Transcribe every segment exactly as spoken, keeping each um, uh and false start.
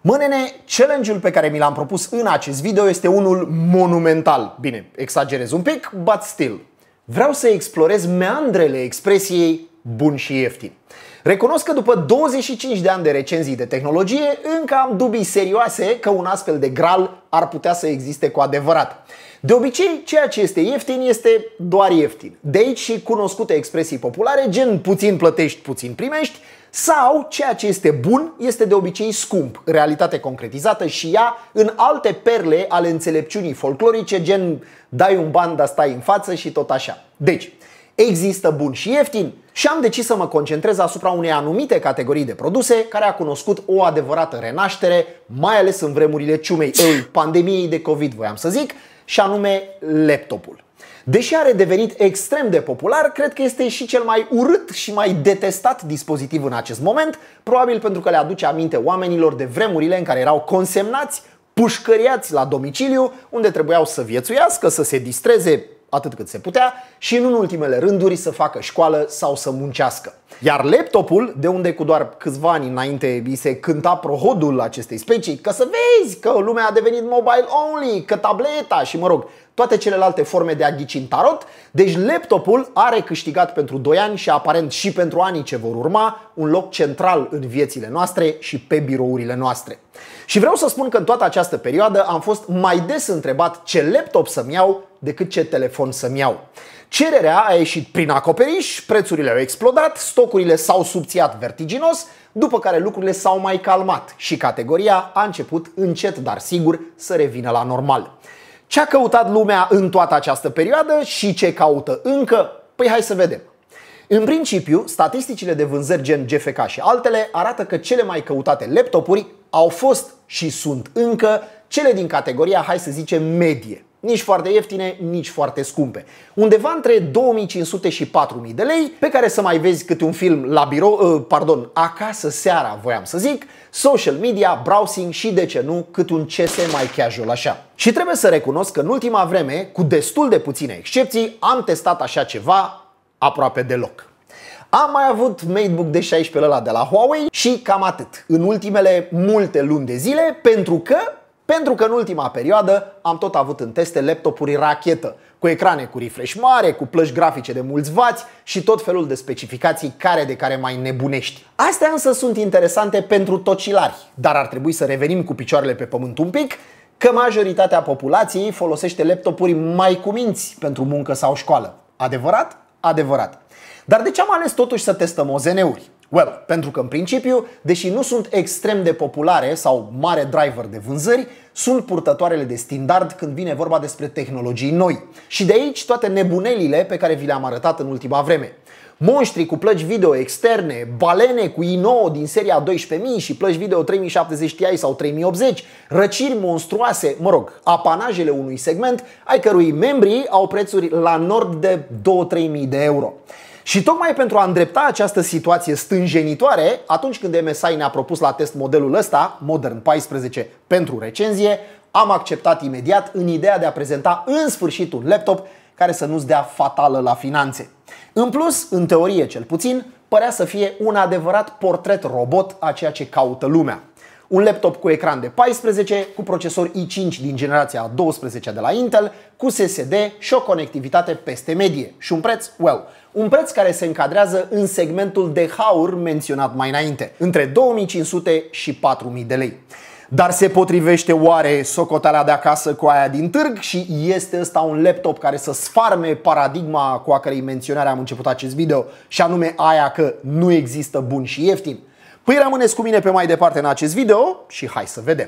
Mă, nene, challenge-ul pe care mi l-am propus în acest video este unul monumental. Bine, exagerez un pic, but still. Vreau să explorez meandrele expresiei bun și ieftin. Recunosc că după douăzeci și cinci de ani de recenzii de tehnologie, încă am dubii serioase că un astfel de gral ar putea să existe cu adevărat. De obicei, ceea ce este ieftin este doar ieftin. De aici și cunoscute expresii populare gen puțin plătești, puțin primești, sau ceea ce este bun este de obicei scump, realitate concretizată și ea în alte perle ale înțelepciunii folclorice gen dai un ban, dar stai în față și tot așa. Deci, există bun și ieftin și am decis să mă concentrez asupra unei anumite categorii de produse care a cunoscut o adevărată renaștere, mai ales în vremurile ciumei, pandemiei de COVID, voiam să zic, și anume laptopul. Deși a redevenit extrem de popular, cred că este și cel mai urât și mai detestat dispozitiv în acest moment, probabil pentru că le aduce aminte oamenilor de vremurile în care erau consemnați, pușcăriați la domiciliu, unde trebuiau să viețuiască, să se distreze atât cât se putea și în ultimele rânduri să facă școală sau să muncească. Iar laptopul, de unde cu doar câțiva ani înainte îi se cânta prohodul acestei specii, că să vezi că lumea a devenit mobile only, că tableta și mă rog, toate celelalte forme de a ghici în tarot, deci laptopul are câștigat pentru doi ani și aparent și pentru anii ce vor urma un loc central în viețile noastre și pe birourile noastre. Și vreau să spun că în toată această perioadă am fost mai des întrebat ce laptop să-mi iau decât ce telefon să-mi iau. Cererea a ieșit prin acoperiș, prețurile au explodat, stocurile s-au subțiat vertiginos, după care lucrurile s-au mai calmat și categoria a început încet, dar sigur, să revină la normal. Ce a căutat lumea în toată această perioadă și ce caută încă? Păi hai să vedem. În principiu, statisticile de vânzări gen G F K și altele arată că cele mai căutate laptopuri au fost și sunt încă cele din categoria, hai să zicem, medie. Nici foarte ieftine, nici foarte scumpe. Undeva între două mii cinci sute și patru mii de lei, pe care să mai vezi câte un film la birou, pardon, acasă seara, voiam să zic, social media, browsing și, de ce nu, câte un C S mai casual așa. Și trebuie să recunosc că în ultima vreme, cu destul de puține excepții, am testat așa ceva aproape deloc. Am mai avut MateBook D șaisprezece ăla de la Huawei și cam atât. În ultimele multe luni de zile, pentru că Pentru că în ultima perioadă am tot avut în teste laptopuri rachetă, cu ecrane cu refresh mare, cu plăci grafice de mulți vați și tot felul de specificații care de care mai nebunești. Astea însă sunt interesante pentru tocilari, dar ar trebui să revenim cu picioarele pe pământ un pic, că majoritatea populației folosește laptopuri mai cuminți pentru muncă sau școală. Adevărat? Adevărat. Dar de ce am ales totuși să testăm O Z N-uri? Well, pentru că în principiu, deși nu sunt extrem de populare sau mare driver de vânzări, sunt purtătoarele de standard când vine vorba despre tehnologii noi. Și de aici toate nebunelile pe care vi le-am arătat în ultima vreme. Monștri cu plăci video externe, balene cu i nouă din seria doisprezece mii și plăci video trei mii șaptezeci Ti sau trei mii optzeci, răciri monstruoase, mă rog, apanajele unui segment ai cărui membrii au prețuri la nord de două-trei mii de euro. Și tocmai pentru a îndrepta această situație stânjenitoare, atunci când M S I ne-a propus la test modelul ăsta, Modern paisprezece, pentru recenzie, am acceptat imediat în ideea de a prezenta în sfârșit un laptop care să nu-ți dea fatală la finanțe. În plus, în teorie cel puțin, părea să fie un adevărat portret robot a ceea ce caută lumea. Un laptop cu ecran de paisprezece, cu procesor i cinci din generația a douăsprezecea de la Intel, cu S S D și o conectivitate peste medie. Și un preț, well, un preț care se încadrează în segmentul de haur menționat mai înainte, între două mii cinci sute și patru mii de lei. Dar se potrivește oare socoteala de acasă cu aia din târg și este ăsta un laptop care să sfarme paradigma cu a cărei menționare am început acest video, și anume aia că nu există bun și ieftin? Păi rămâneți cu mine pe mai departe în acest video și hai să vedem.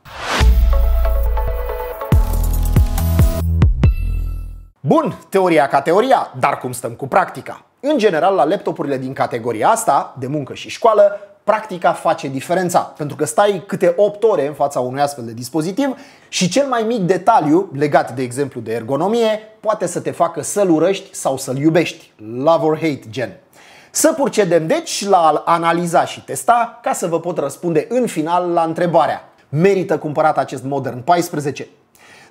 Bun, teoria ca teoria, dar cum stăm cu practica? În general, la laptopurile din categoria asta, de muncă și școală, practica face diferența, pentru că stai câte opt ore în fața unui astfel de dispozitiv și cel mai mic detaliu, legat de exemplu de ergonomie, poate să te facă să-l urăști sau să-l iubești. Love or hate gen. Să procedem deci la a analiza și testa ca să vă pot răspunde în final la întrebarea: merită cumpărat acest Modern paisprezece?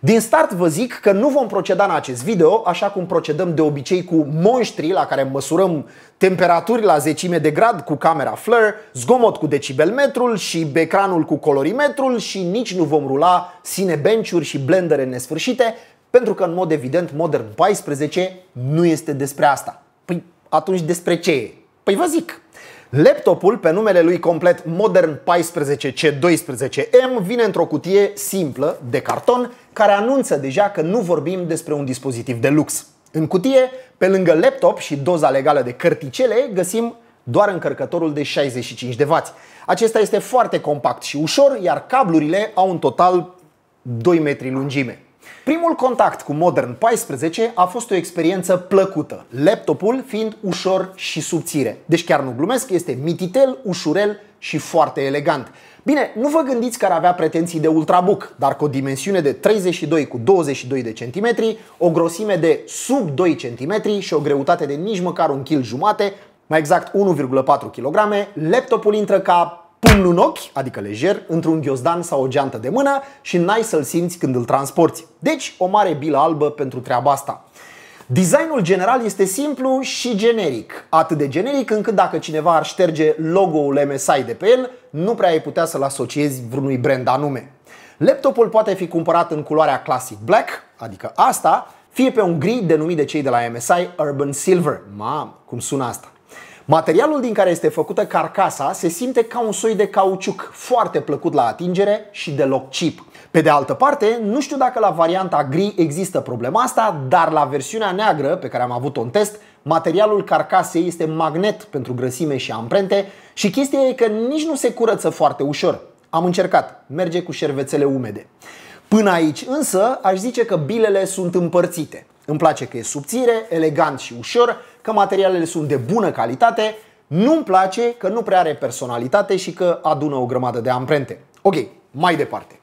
Din start vă zic că nu vom proceda în acest video așa cum procedăm de obicei cu monștrii la care măsurăm temperaturi la zecime de grad cu camera Flare, zgomot cu decibelmetrul și ecranul cu colorimetrul și nici nu vom rula Cinebench-uri și blendere nesfârșite, pentru că în mod evident Modern paisprezece nu este despre asta. Păi atunci despre ce e? Păi vă zic. Laptopul, pe numele lui complet Modern paisprezece C doisprezece M, vine într-o cutie simplă de carton care anunță deja că nu vorbim despre un dispozitiv de lux. În cutie, pe lângă laptop și doza legală de cărticele, găsim doar încărcătorul de șaizeci și cinci de wați. Acesta este foarte compact și ușor, iar cablurile au în total doi metri lungime. Primul contact cu Modern paisprezece a fost o experiență plăcută, laptopul fiind ușor și subțire. Deci chiar nu glumesc, este mititel, ușurel și foarte elegant. Bine, nu vă gândiți că ar avea pretenții de ultrabook, dar cu o dimensiune de treizeci și doi cu douăzeci și doi de centimetri, o grosime de sub doi centimetri și o greutate de nici măcar un kil jumate, mai exact unu virgulă patru kilograme, laptopul intră ca pumnul în ochi, adică lejer, într-un ghiozdan sau o geantă de mână și n-ai să-l simți când îl transporti. Deci, o mare bilă albă pentru treaba asta. Designul general este simplu și generic. Atât de generic încât dacă cineva ar șterge logo-ul M S I de pe el, nu prea ai putea să-l asociezi vreunui brand anume. Laptopul poate fi cumpărat în culoarea Classic Black, adică asta, fie pe un gri denumit de cei de la M S I Urban Silver. Mamă, cum sună asta! Materialul din care este făcută carcasa se simte ca un soi de cauciuc, foarte plăcut la atingere și deloc cheap. Pe de altă parte, nu știu dacă la varianta gri există problema asta, dar la versiunea neagră, pe care am avut-o în test, materialul carcasei este magnet pentru grăsime și amprente și chestia e că nici nu se curăță foarte ușor. Am încercat, merge cu șervețele umede. Până aici însă aș zice că bilele sunt împărțite. Îmi place că e subțire, elegant și ușor, că materialele sunt de bună calitate. Nu-mi place că nu prea are personalitate și că adună o grămadă de amprente. Ok, mai departe.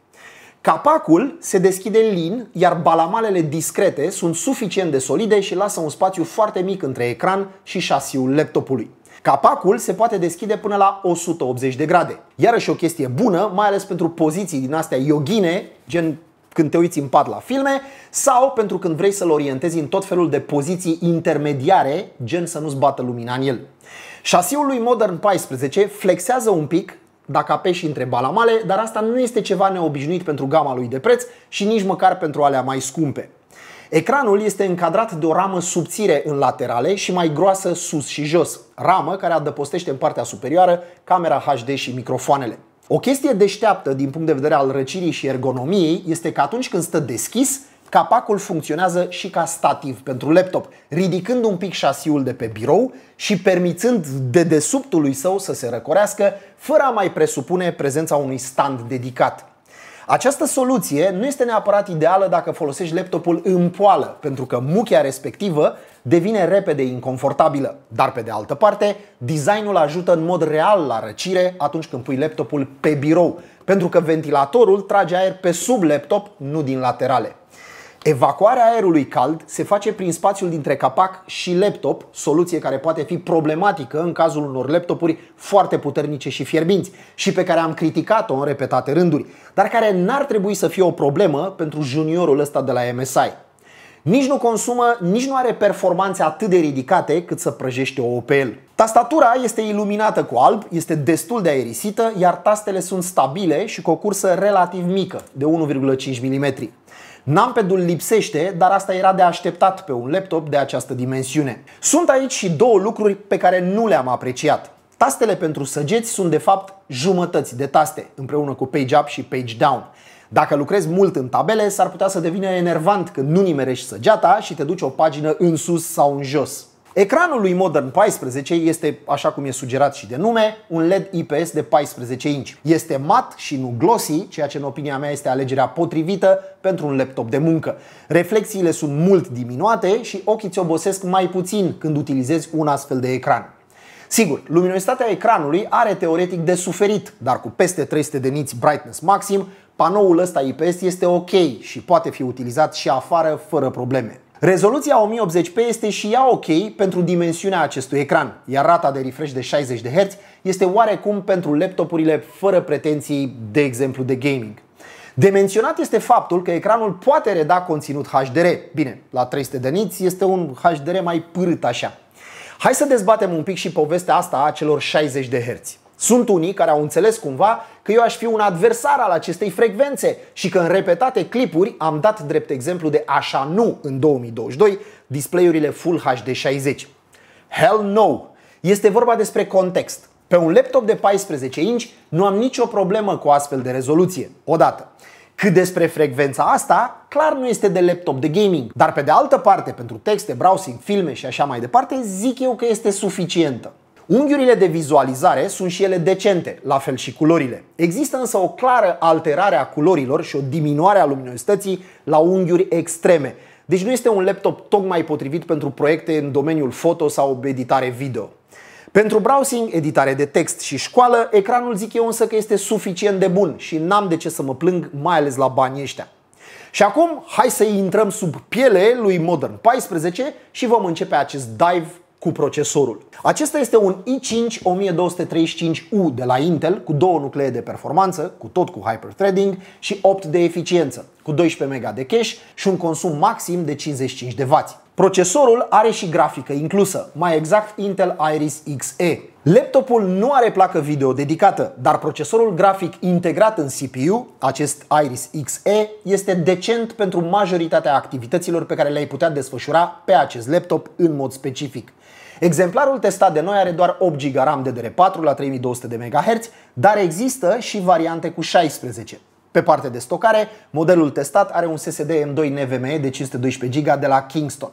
Capacul se deschide lin, iar balamalele discrete sunt suficient de solide și lasă un spațiu foarte mic între ecran și șasiul laptopului. Capacul se poate deschide până la o sută optzeci de grade. Iarăși o chestie bună, mai ales pentru poziții din astea yoghine, gen când te uiți în pat la filme, sau pentru când vrei să-l orientezi în tot felul de poziții intermediare, gen să nu-ți bată lumina în el. Șasiul lui Modern paisprezece flexează un pic dacă apeși între balamale, dar asta nu este ceva neobișnuit pentru gama lui de preț și nici măcar pentru alea mai scumpe. Ecranul este încadrat de o ramă subțire în laterale și mai groasă sus și jos, ramă care adăpostește în partea superioară camera H D și microfoanele. O chestie deșteaptă din punct de vedere al răcirii și ergonomiei este că atunci când stă deschis, capacul funcționează și ca stativ pentru laptop, ridicând un pic șasiul de pe birou și permițând dedesubtului său să se răcorească, fără a mai presupune prezența unui stand dedicat. Această soluție nu este neapărat ideală dacă folosești laptopul în poală, pentru că muchia respectivă devine repede inconfortabilă. Dar pe de altă parte, designul ajută în mod real la răcire atunci când pui laptopul pe birou, pentru că ventilatorul trage aer pe sub laptop, nu din laterale. Evacuarea aerului cald se face prin spațiul dintre capac și laptop, soluție care poate fi problematică în cazul unor laptopuri foarte puternice și fierbinți și pe care am criticat-o în repetate rânduri, dar care n-ar trebui să fie o problemă pentru juniorul ăsta de la M S I. Nici nu consumă, nici nu are performanțe atât de ridicate cât să prăjește o O P L. Tastatura este iluminată cu alb, este destul de aerisită, iar tastele sunt stabile și cu o cursă relativ mică, de unu virgulă cinci milimetri. Numpad-ul lipsește, dar asta era de așteptat pe un laptop de această dimensiune. Sunt aici și două lucruri pe care nu le-am apreciat. Tastele pentru săgeți sunt de fapt jumătăți de taste, împreună cu Page Up și Page Down. Dacă lucrezi mult în tabele, s-ar putea să devină enervant când nu nimerești săgeata și te duci o pagină în sus sau în jos. Ecranul lui Modern paisprezece este, așa cum e sugerat și de nume, un L E D I P S de paisprezece inci. Este mat și nu glossy, ceea ce în opinia mea este alegerea potrivită pentru un laptop de muncă. Reflexiile sunt mult diminuate și ochii ți obosesc mai puțin când utilizezi un astfel de ecran. Sigur, luminositatea ecranului are teoretic de suferit, dar cu peste trei sute de nits brightness maxim, panoul ăsta I P S este ok și poate fi utilizat și afară fără probleme. Rezoluția o mie optzeci p este și ea ok pentru dimensiunea acestui ecran, iar rata de refresh de șaizeci de herți este oarecum pentru laptopurile fără pretenții, de exemplu, de gaming. De menționat este faptul că ecranul poate reda conținut H D R. Bine, la trei sute de niți este un H D R mai pârât așa. Hai să dezbatem un pic și povestea asta a celor șaizeci de herți. Sunt unii care au înțeles cumva că eu aș fi un adversar al acestei frecvențe și că în repetate clipuri am dat drept exemplu de așa nu în două mii douăzeci și doi display-urile Full H D șaizeci. Hell no! Este vorba despre context. Pe un laptop de paisprezece inci nu am nicio problemă cu astfel de rezoluție, odată. Cât despre frecvența asta, clar nu este de laptop de gaming, dar pe de altă parte, pentru texte, browsing, filme și așa mai departe, zic eu că este suficientă. Unghiurile de vizualizare sunt și ele decente, la fel și culorile. Există însă o clară alterare a culorilor și o diminuare a luminosității la unghiuri extreme. Deci nu este un laptop tocmai potrivit pentru proiecte în domeniul foto sau editare video. Pentru browsing, editare de text și școală, ecranul zic eu însă că este suficient de bun și n-am de ce să mă plâng, mai ales la banii ăștia. Și acum, hai să intrăm sub piele lui Modern paisprezece și vom începe acest dive cu procesorul. Acesta este un i cinci o mie două sute treizeci și cinci U de la Intel cu două nuclee de performanță, cu tot cu hyperthreading și opt de eficiență, cu doisprezece mega de cache și un consum maxim de cincizeci și cinci de wați. Procesorul are și grafică inclusă, mai exact Intel Iris X E. Laptopul nu are placă video dedicată, dar procesorul grafic integrat în C P U, acest Iris X E, este decent pentru majoritatea activităților pe care le-ai putea desfășura pe acest laptop în mod specific. Exemplarul testat de noi are doar opt giga RAM D D R patru la trei mii două sute de megaherți, dar există și variante cu șaisprezece. Pe partea de stocare, modelul testat are un S S D M doi NVMe de cinci sute doisprezece giga de la Kingston.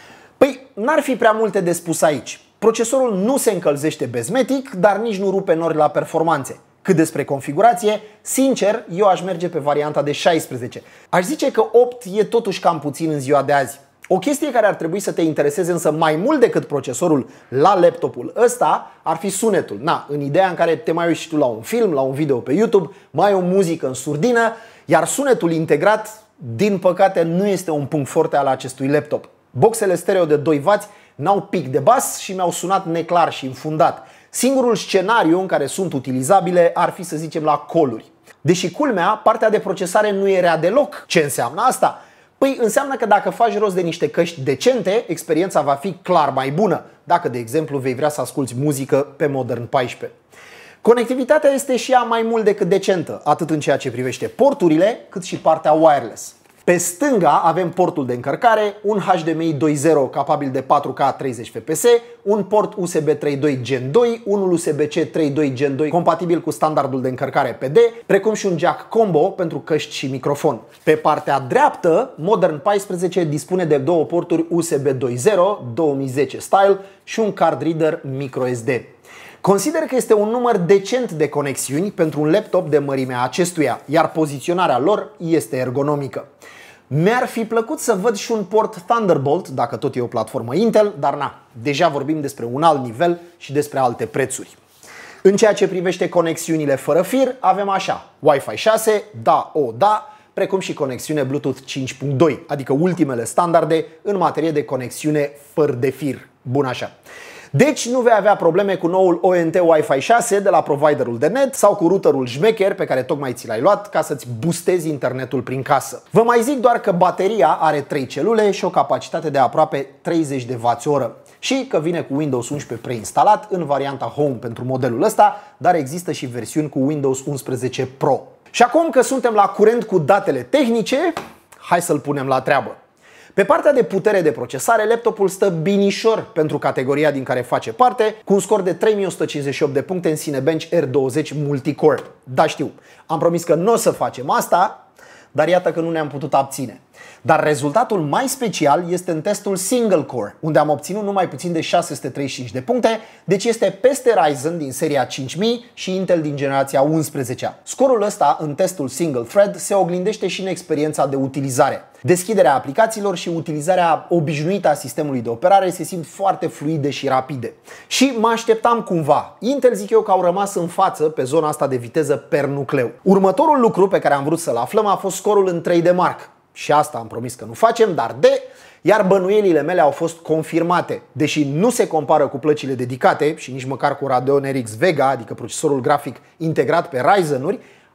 Păi, n-ar fi prea multe de spus aici. Procesorul nu se încălzește bezmetic, dar nici nu rupe nori la performanțe. Cât despre configurație, sincer, eu aș merge pe varianta de șaisprezece. Aș zice că opt e totuși cam puțin în ziua de azi. O chestie care ar trebui să te intereseze însă mai mult decât procesorul la laptopul ăsta ar fi sunetul. Na, în ideea în care te mai uiți și tu la un film, la un video pe YouTube, mai ai o muzică în surdină, iar sunetul integrat, din păcate, nu este un punct forte al acestui laptop. Boxele stereo de doi wați n-au pic de bas și mi-au sunat neclar și înfundat. Singurul scenariu în care sunt utilizabile ar fi, să zicem, la call-uri. Deși culmea, partea de procesare nu e rea deloc. Ce înseamnă asta? Păi înseamnă că dacă faci rost de niște căști decente, experiența va fi clar mai bună, dacă de exemplu vei vrea să asculți muzică pe Modern paisprezece. Conectivitatea este și ea mai mult decât decentă, atât în ceea ce privește porturile, cât și partea wireless. Pe stânga avem portul de încărcare, un H D M I doi punct zero capabil de patru K treizeci F P S, un port U S B trei punct doi Gen doi, unul U S B C trei punct doi Gen doi compatibil cu standardul de încărcare P D, precum și un jack combo pentru căști și microfon. Pe partea dreaptă, Modern paisprezece dispune de două porturi U S B doi punct zero două mii zece style și un card reader microSD. Consider că este un număr decent de conexiuni pentru un laptop de mărimea acestuia, iar poziționarea lor este ergonomică. Mi-ar fi plăcut să văd și un port Thunderbolt, dacă tot e o platformă Intel, dar na, deja vorbim despre un alt nivel și despre alte prețuri. În ceea ce privește conexiunile fără fir, avem așa: Wi-Fi șase, da, o, da, precum și conexiune Bluetooth cinci punct doi, adică ultimele standarde în materie de conexiune fără de fir. Bun așa. Deci nu vei avea probleme cu noul O N T Wi-Fi șase de la providerul de net sau cu routerul șmecher pe care tocmai ți l-ai luat ca să-ți boostezi internetul prin casă. Vă mai zic doar că bateria are trei celule și o capacitate de aproape treizeci de wați oră și că vine cu Windows unsprezece preinstalat în varianta Home pentru modelul ăsta, dar există și versiuni cu Windows unsprezece Pro. Și acum că suntem la curent cu datele tehnice, hai să-l punem la treabă. Pe partea de putere de procesare, laptopul stă binișor pentru categoria din care face parte, cu un scor de trei mii o sută cincizeci și opt de puncte în Cinebench R douăzeci Multicore. Da, știu, am promis că nu o să facem asta, dar iată că nu ne-am putut abține. Dar rezultatul mai special este în testul Single Core, unde am obținut numai puțin de șase sute treizeci și cinci de puncte, deci este peste Ryzen din seria cinci mii și Intel din generația unsprezecea. Scorul ăsta în testul Single Thread se oglindește și în experiența de utilizare. Deschiderea aplicațiilor și utilizarea obișnuită a sistemului de operare se simt foarte fluide și rapide. Și mă așteptam cumva. Intel zic eu că au rămas în față pe zona asta de viteză per nucleu. Următorul lucru pe care am vrut să-l aflăm a fost scorul în trei D Mark. Și asta am promis că nu facem, dar de... Iar bănuielile mele au fost confirmate. Deși nu se compară cu plăcile dedicate și nici măcar cu Radeon R X Vega, adică procesorul grafic integrat pe Ryzen-uri,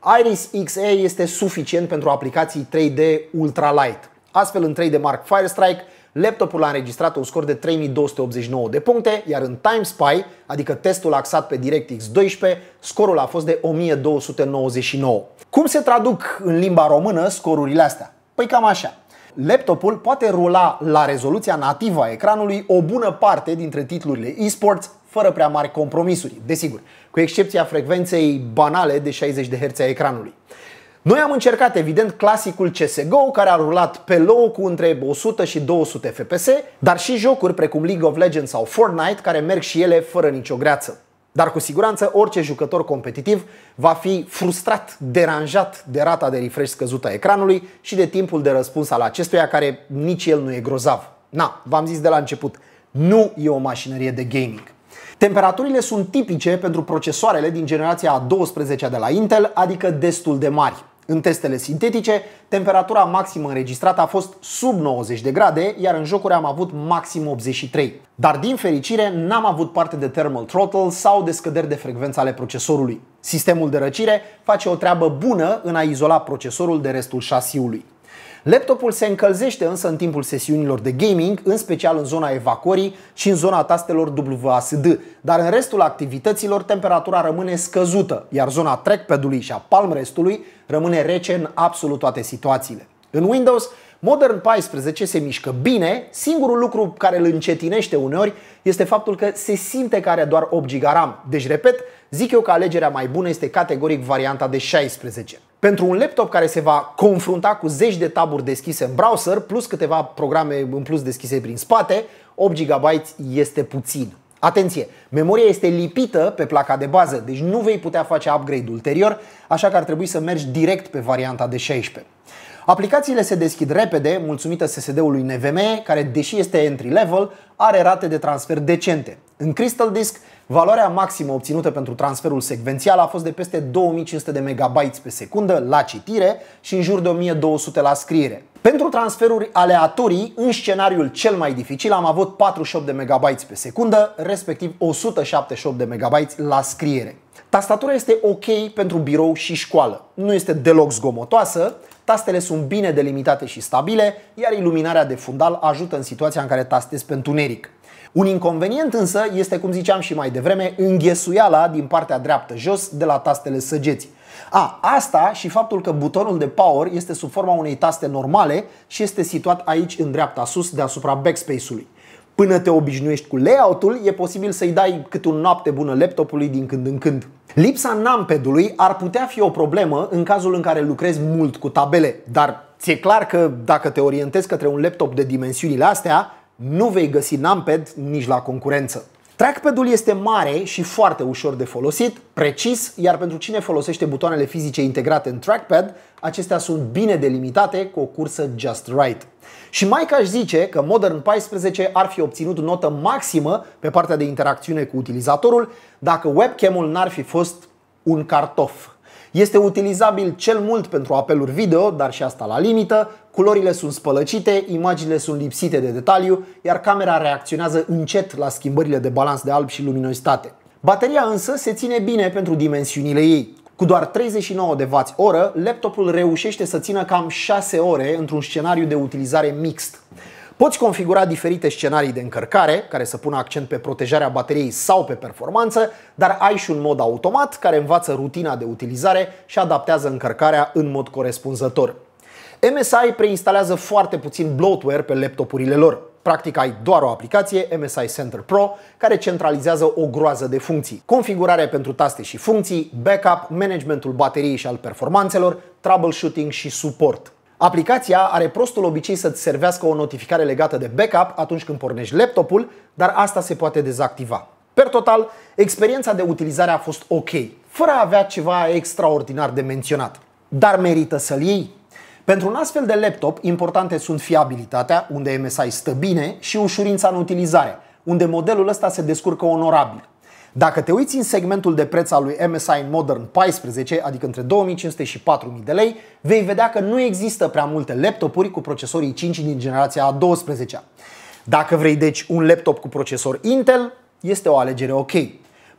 Iris X E este suficient pentru aplicații trei D ultralight. Astfel, în trei D Mark Firestrike, laptopul a înregistrat un scor de trei mii două sute optzeci și nouă de puncte, iar în TimeSpy, adică testul axat pe DirectX doisprezece, scorul a fost de o mie două sute nouăzeci și nouă. Cum se traduc în limba română scorurile astea? Păi cam așa. Laptopul poate rula la rezoluția nativă a ecranului o bună parte dintre titlurile eSports fără prea mari compromisuri, desigur, cu excepția frecvenței banale de șaizeci de herți a ecranului. Noi am încercat, evident, clasicul C S G O, care a rulat pe low cu între o sută și două sute F P S, dar și jocuri precum League of Legends sau Fortnite, care merg și ele fără nicio greață. Dar cu siguranță orice jucător competitiv va fi frustrat, deranjat de rata de refresh scăzută a ecranului și de timpul de răspuns al acestuia, care nici el nu e grozav. Na, v-am zis de la început, nu e o mașinărie de gaming. Temperaturile sunt tipice pentru procesoarele din generația a douăsprezecea de la Intel, adică destul de mari. În testele sintetice, temperatura maximă înregistrată a fost sub nouăzeci de grade, iar în jocuri am avut maxim optzeci și trei. Dar din fericire n-am avut parte de thermal throttle sau de scăderi de frecvență ale procesorului. Sistemul de răcire face o treabă bună în a izola procesorul de restul șasiului. Laptopul se încălzește însă în timpul sesiunilor de gaming, în special în zona evacuării și în zona tastelor W A S D, dar în restul activităților temperatura rămâne scăzută, iar zona trackpad-ului și a palm restului rămâne rece în absolut toate situațiile. În Windows, Modern paisprezece se mișcă bine, singurul lucru care îl încetinește uneori este faptul că se simte că are doar opt giga RAM. Deci, repet, zic eu că alegerea mai bună este categoric varianta de șaisprezece. Pentru un laptop care se va confrunta cu zeci de taburi deschise în browser, plus câteva programe în plus deschise prin spate, opt giga este puțin. Atenție, memoria este lipită pe placa de bază, deci nu vei putea face upgrade ulterior, așa că ar trebui să mergi direct pe varianta de șaisprezece. Aplicațiile se deschid repede, mulțumită S S D-ului N V M e, care, deși este entry level, are rate de transfer decente. În Crystal Disk, valoarea maximă obținută pentru transferul secvențial a fost de peste două mii cinci sute de megabytes pe secundă la citire și în jur de o mie două sute la scriere. Pentru transferuri aleatorii, în scenariul cel mai dificil am avut patruzeci și opt de megabytes pe secundă, respectiv o sută șaptezeci și opt de megabytes la scriere. Tastatura este ok pentru birou și școală. Nu este deloc zgomotoasă, tastele sunt bine delimitate și stabile, iar iluminarea de fundal ajută în situația în care tastezi pe întuneric. Un inconvenient însă este, cum ziceam și mai devreme, înghesuiala din partea dreaptă jos de la tastele săgeți. A, asta și faptul că butonul de power este sub forma unei taste normale și este situat aici în dreapta sus deasupra backspace-ului. Până te obișnuiești cu layout-ul, e posibil să-i dai câte un noapte bună laptopului din când în când. Lipsa numpad-ului ar putea fi o problemă în cazul în care lucrezi mult cu tabele, dar ți-e clar că dacă te orientezi către un laptop de dimensiunile astea, nu vei găsi numpad nici la concurență. Trackpad-ul este mare și foarte ușor de folosit, precis, iar pentru cine folosește butoanele fizice integrate în trackpad, acestea sunt bine delimitate cu o cursă just right. Și mai că aș zice că Modern paisprezece ar fi obținut notă maximă pe partea de interacțiune cu utilizatorul dacă webcam-ul n-ar fi fost un cartof. Este utilizabil cel mult pentru apeluri video, dar și asta la limită, culorile sunt spălăcite, imaginile sunt lipsite de detaliu, iar camera reacționează încet la schimbările de balans de alb și luminositate. Bateria însă se ține bine pentru dimensiunile ei. Cu doar treizeci și nouă de watt-oră, laptopul reușește să țină cam șase ore într-un scenariu de utilizare mixt. Poți configura diferite scenarii de încărcare, care să pună accent pe protejarea bateriei sau pe performanță, dar ai și un mod automat care învață rutina de utilizare și adaptează încărcarea în mod corespunzător. M S I preinstalează foarte puțin bloatware pe laptopurile lor. Practic ai doar o aplicație, M S I Center Pro, care centralizează o groază de funcții. Configurare pentru taste și funcții, backup, managementul bateriei și al performanțelor, troubleshooting și suport. Aplicația are prostul obicei să-ți servească o notificare legată de backup atunci când pornești laptopul, dar asta se poate dezactiva. Per total, experiența de utilizare a fost ok, fără a avea ceva extraordinar de menționat. Dar merită să-l iei? Pentru un astfel de laptop, importante sunt fiabilitatea, unde M S I stă bine, și ușurința în utilizare, unde modelul ăsta se descurcă onorabil. Dacă te uiți în segmentul de preț al lui M S I în Modern paisprezece, adică între două mii cinci sute și patru mii de lei, vei vedea că nu există prea multe laptopuri cu procesori i cinci din generația a douăsprezecea. Dacă vrei deci un laptop cu procesor Intel, este o alegere ok.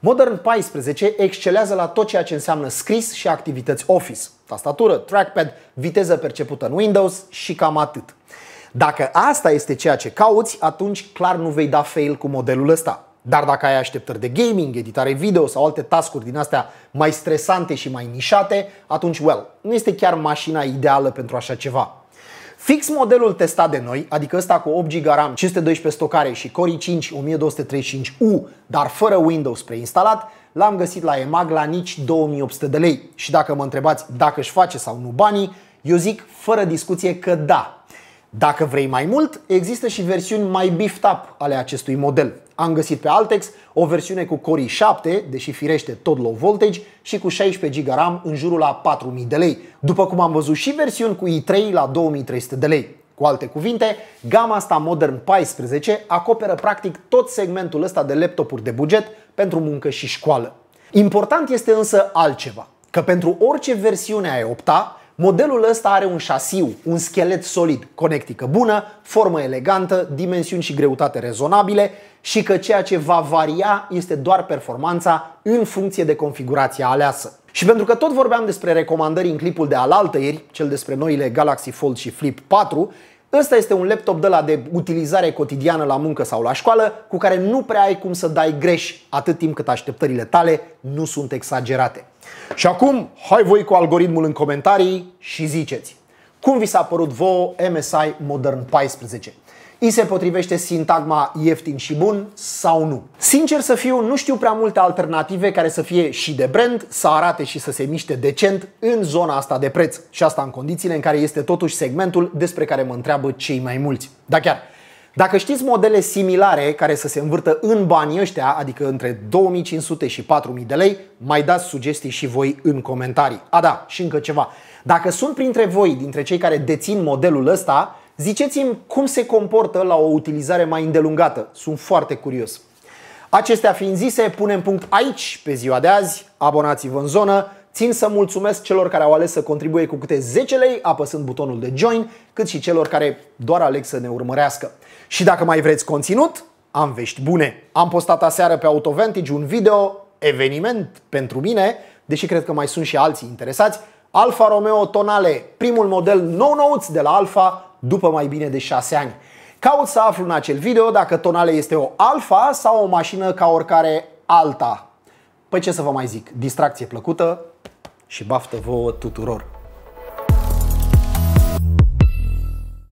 Modern paisprezece excelează la tot ceea ce înseamnă scris și activități Office. Tastatură, trackpad, viteză percepută în Windows și cam atât. Dacă asta este ceea ce cauți, atunci clar nu vei da fail cu modelul ăsta. Dar dacă ai așteptări de gaming, editare video sau alte task-uri din astea mai stresante și mai nișate, atunci, well, nu este chiar mașina ideală pentru așa ceva. Fix modelul testat de noi, adică ăsta cu opt giga RAM, cinci sute doisprezece stocare și Core i cinci o mie două sute treizeci și cinci U, dar fără Windows preinstalat, l-am găsit la E M A G la nici două mii opt sute de lei. Și dacă mă întrebați dacă își face sau nu banii, eu zic fără discuție că da. Dacă vrei mai mult, există și versiuni mai beefed up ale acestui model. Am găsit pe Altex o versiune cu Core i șapte, deși firește tot low voltage, și cu șaisprezece giga RAM în jurul la patru mii de lei. După cum am văzut și versiuni cu i trei la două mii trei sute de lei. Cu alte cuvinte, gama asta Modern paisprezece acoperă practic tot segmentul ăsta de laptopuri de buget pentru muncă și școală. Important este însă altceva, că pentru orice versiune ai opta, modelul ăsta are un șasiu, un schelet solid, conectică bună, formă elegantă, dimensiuni și greutate rezonabile și că ceea ce va varia este doar performanța în funcție de configurația aleasă. Și pentru că tot vorbeam despre recomandări în clipul de alaltăieri, cel despre noile Galaxy Fold și Flip patru, ăsta este un laptop de la de utilizare cotidiană la muncă sau la școală, cu care nu prea ai cum să dai greș atât timp cât așteptările tale nu sunt exagerate. Și acum, hai voi cu algoritmul în comentarii și ziceți, cum vi s-a părut vouă M S I Modern paisprezece? Îi se potrivește sintagma ieftin și bun sau nu? Sincer să fiu, nu știu prea multe alternative care să fie și de brand, să arate și să se miște decent în zona asta de preț. Și asta în condițiile în care este totuși segmentul despre care mă întreabă cei mai mulți. Dar chiar, dacă știți modele similare care să se învârtă în banii ăștia, adică între două mii cinci sute și patru mii de lei, mai dați sugestii și voi în comentarii. A, da, și încă ceva. Dacă sunt printre voi, dintre cei care dețin modelul ăsta, ziceți-mi cum se comportă la o utilizare mai îndelungată. Sunt foarte curios. Acestea fiind zise, punem punct aici pe ziua de azi. Abonați-vă în zonă. Țin să mulțumesc celor care au ales să contribuie cu câte zece lei apăsând butonul de join, cât și celor care doar aleg să ne urmărească. Și dacă mai vreți conținut, am vești bune. Am postat aseară pe AutoVantage un video, eveniment pentru mine, deși cred că mai sunt și alții interesați, Alfa Romeo Tonale, primul model nou-nouț de la Alfa după mai bine de șase ani. Caut să aflu în acel video dacă Tonale este o Alfa sau o mașină ca oricare alta. Păi ce să vă mai zic, distracție plăcută și baftă vouă tuturor!